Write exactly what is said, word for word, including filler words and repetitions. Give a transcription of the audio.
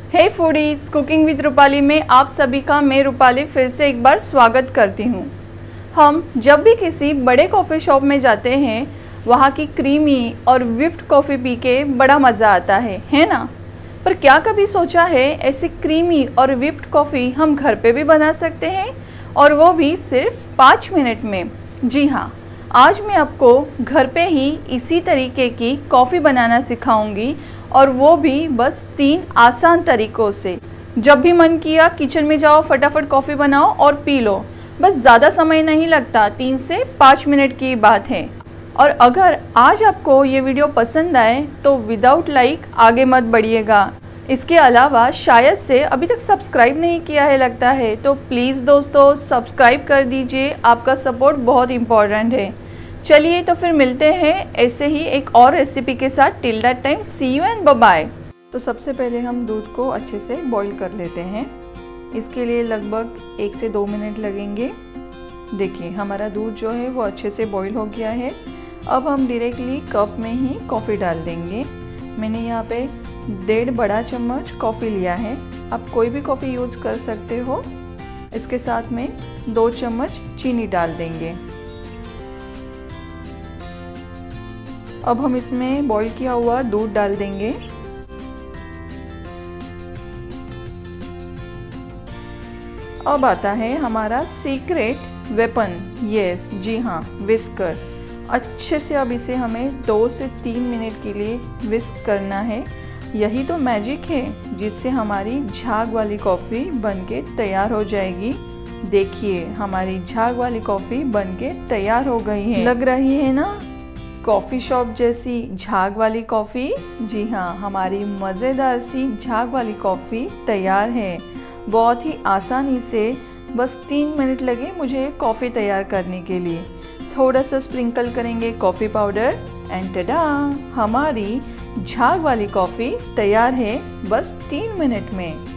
Hey foodies, cooking with Rupali में आप सभी का मैं रूपाली फिर से एक बार स्वागत करती हूँ। हम जब भी किसी बड़े कॉफ़ी शॉप में जाते हैं, वहाँ की क्रीमी और विफ्ड कॉफ़ी पी के बड़ा मज़ा आता है है ना। पर क्या कभी सोचा है ऐसी क्रीमी और विफ्ड कॉफ़ी हम घर पे भी बना सकते हैं, और वो भी सिर्फ पाँच मिनट में। जी हाँ, आज मैं आपको घर पे ही इसी तरीके की कॉफ़ी बनाना सिखाऊंगी, और वो भी बस तीन आसान तरीक़ों से। जब भी मन किया किचन में जाओ, फटाफट कॉफ़ी बनाओ और पी लो। बस ज़्यादा समय नहीं लगता, तीन से पाँच मिनट की बात है। और अगर आज आपको ये वीडियो पसंद आए तो विदाउट लाइक आगे मत बढ़िएगा। इसके अलावा शायद से अभी तक सब्सक्राइब नहीं किया है लगता है, तो प्लीज़ दोस्तों सब्सक्राइब कर दीजिए, आपका सपोर्ट बहुत इम्पोर्टेंट है। चलिए तो फिर मिलते हैं ऐसे ही एक और रेसिपी के साथ। Till that time see you and bye bye. तो सबसे पहले हम दूध को अच्छे से बॉईल कर लेते हैं। इसके लिए लगभग एक से दो मिनट लगेंगे। देखिए हमारा दूध जो है वो अच्छे से बॉईल हो गया है। अब हम डायरेक्टली कप में ही कॉफ़ी डाल देंगे। मैंने यहाँ पे डेढ़ बड़ा चम्मच कॉफ़ी लिया है। आप कोई भी कॉफ़ी यूज़ कर सकते हो। इसके साथ में दो चम्मच चीनी डाल देंगे। अब हम इसमें बॉईल किया हुआ दूध डाल देंगे। अब आता है हमारा सीक्रेट वेपन, यस जी हाँ, विस्कर। अच्छे से अब इसे हमें दो से तीन मिनट के लिए विस्क करना है। यही तो मैजिक है जिससे हमारी झाग वाली कॉफ़ी बनके तैयार हो जाएगी। देखिए हमारी झाग वाली कॉफ़ी बनके तैयार हो गई है। लग रही है ना कॉफ़ी शॉप जैसी झाग वाली कॉफ़ी। जी हाँ, हमारी मज़ेदार सी झाग वाली कॉफ़ी तैयार है। बहुत ही आसानी से बस तीन मिनट लगे मुझे कॉफ़ी तैयार करने के लिए। थोड़ा सा स्प्रिंकल करेंगे कॉफ़ी पाउडर एंड टडा, हमारी झाग वाली कॉफ़ी तैयार है बस तीन मिनट में।